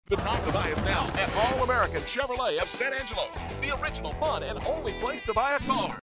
The time to buy is now at All American Chevrolet of San Angelo, the original fun and only place to buy a car.